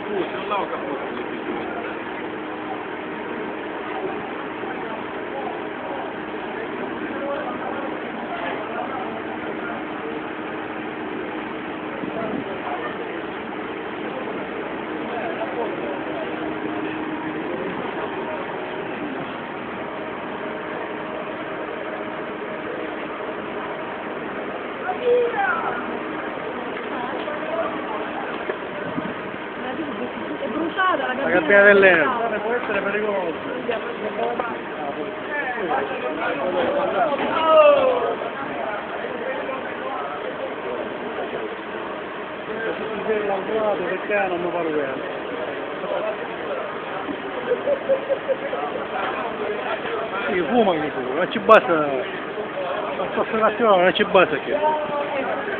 Scusa, non l'avevo capito. È bruciata La gabbia dell'Enel. Può essere pericoloso. Se si vede l'altro perché non mi pare bene. Sì, fuma che tu, non ci basta. La stazione non ci basta che.